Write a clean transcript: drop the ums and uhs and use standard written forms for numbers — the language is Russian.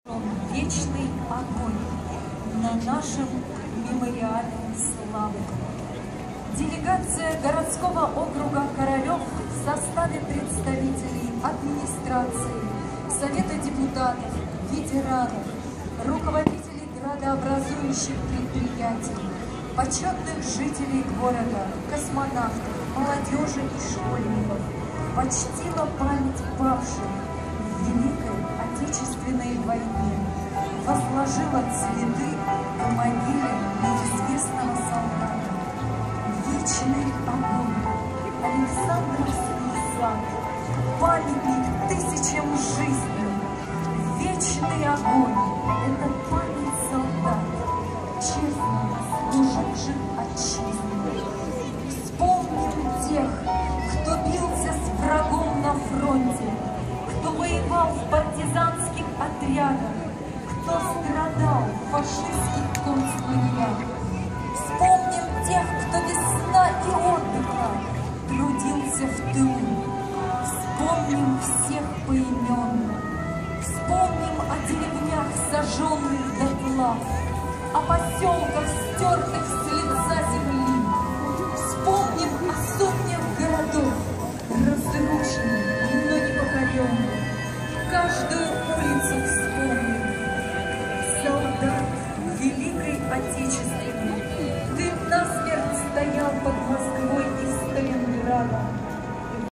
Вечный огонь на нашем мемориале славы. Делегация городского округа Королев в составе представителей администрации, Совета депутатов, ветеранов, руководителей градообразующих предприятий, почетных жителей города, космонавтов, молодежи и школьников почтила память павших в Великой Отечественной войне, возложила цветы к могиле неизвестного солдата. Вечный огонь, Александровский сад, памятник тысячам жизней. Вечный огонь — это память солдат, честно служивших отчизне. Вспомним тех, кто бился с врагом на фронте, кто воевал в партизанских отрядах, кто страдал в фашистских концлагерях. Вспомним тех, кто без сна и отдыха трудился в тылу. Вспомним всех поименно. Вспомним о деревнях, сожженных дотла, о поселках,